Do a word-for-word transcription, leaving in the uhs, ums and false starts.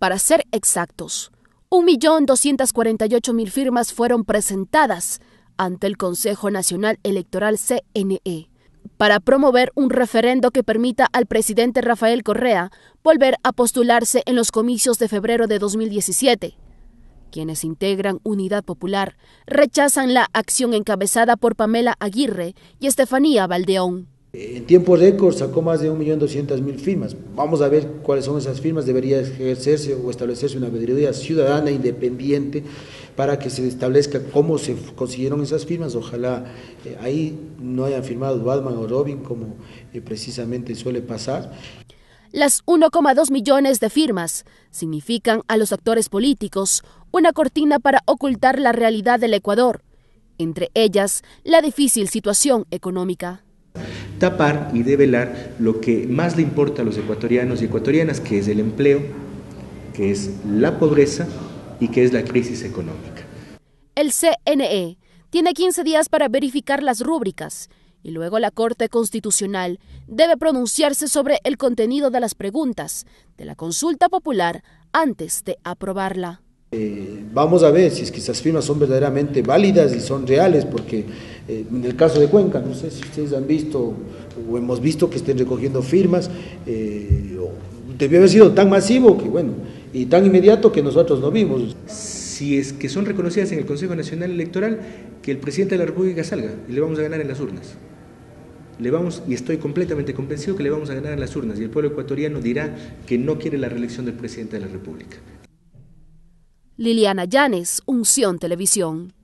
Para ser exactos, un millón doscientas cuarenta y ocho mil firmas fueron presentadas ante el Consejo Nacional Electoral C N E para promover un referendo que permita al presidente Rafael Correa volver a postularse en los comicios de febrero de dos mil diecisiete. Quienes integran Unidad Popular rechazan la acción encabezada por Pamela Aguirre y Estefanía Valdeón. En tiempo récord sacó más de un millón doscientas mil firmas. Vamos a ver cuáles son esas firmas. Debería ejercerse o establecerse una veeduría ciudadana independiente para que se establezca cómo se consiguieron esas firmas. Ojalá eh, ahí no hayan firmado Batman o Robin como eh, precisamente suele pasar. Las uno coma dos millones de firmas significan a los actores políticos una cortina para ocultar la realidad del Ecuador, entre ellas la difícil situación económica. Tapar y develar lo que más le importa a los ecuatorianos y ecuatorianas, que es el empleo, que es la pobreza y que es la crisis económica. El C N E tiene quince días para verificar las rúbricas y luego la Corte Constitucional debe pronunciarse sobre el contenido de las preguntas de la consulta popular antes de aprobarla. Eh, vamos a ver si es que esas firmas son verdaderamente válidas y son reales, porque eh, en el caso de Cuenca, no sé si ustedes han visto o hemos visto que estén recogiendo firmas, eh, debió haber sido tan masivo que bueno, y tan inmediato que nosotros no vimos. Si es que son reconocidas en el Consejo Nacional Electoral, que el presidente de la República salga y le vamos a ganar en las urnas. Le vamos, y estoy completamente convencido que le vamos a ganar en las urnas, y el pueblo ecuatoriano dirá que no quiere la reelección del presidente de la República. Liliana Llanes, Unción Televisión.